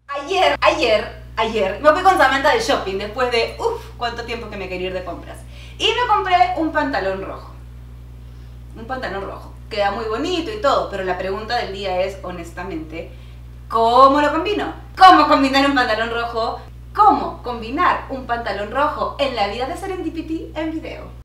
Ayer me fui con Samantha de shopping después de cuánto tiempo que me quería ir de compras. Y me compré un pantalón rojo. Un pantalón rojo. Queda muy bonito y todo, pero la pregunta del día es, honestamente, ¿cómo lo combino? ¿Cómo combinar un pantalón rojo? ¿Cómo combinar un pantalón rojo en la vida de Serendipity en video?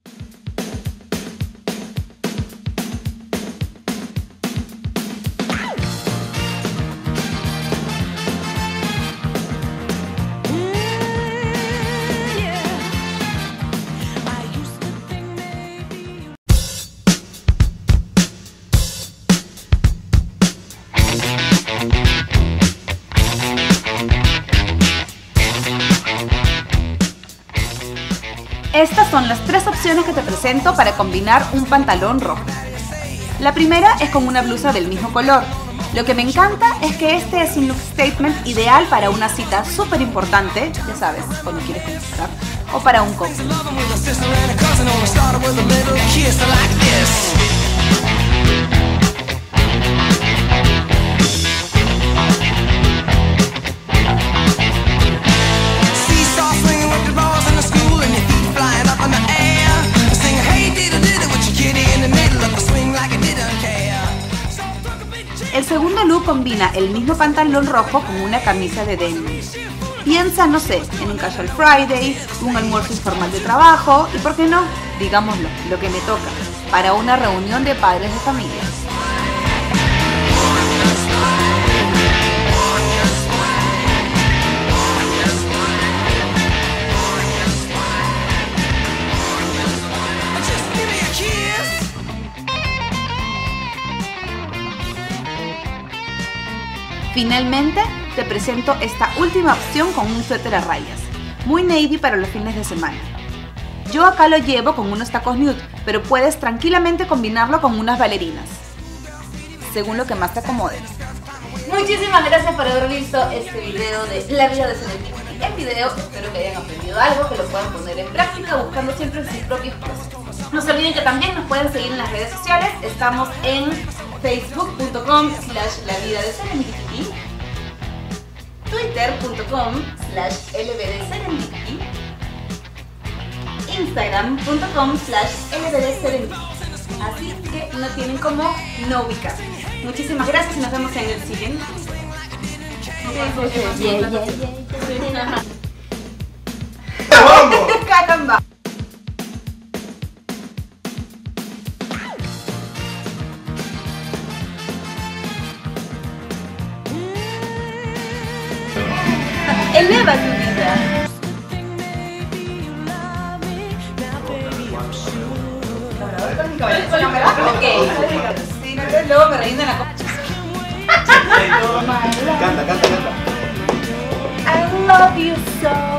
Estas son las tres opciones que te presento para combinar un pantalón rojo. La primera es con una blusa del mismo color. Lo que me encanta es que este es un look statement ideal para una cita súper importante, ya sabes, cuando quieres conquistar, o para un cóctel. El segundo look combina el mismo pantalón rojo con una camisa de denim. Piensa, no sé, en un casual Friday, un almuerzo informal de trabajo y, ¿por qué no? Digámoslo, lo que me toca, para una reunión de padres de familia. Finalmente, te presento esta última opción con un suéter a rayas, muy navy para los fines de semana. Yo acá lo llevo con unos tacos nude, pero puedes tranquilamente combinarlo con unas bailarinas, según lo que más te acomode. Muchísimas gracias por haber visto este video de la vida de Serendipity en video. Espero que hayan aprendido algo, que lo puedan poner en práctica buscando siempre sus propios procesos. No se olviden que también nos pueden seguir en las redes sociales. Estamos en facebook.com/lavidadeserendipity, twitter.com/lbdserendipity, instagram.com/lbdserendipity. Así que no tienen como no ubicar. Muchísimas gracias y nos vemos en el siguiente. Caramba. Eleva tu vida. Ok. Sí, luego me relleno la copa. Canta. I love you so.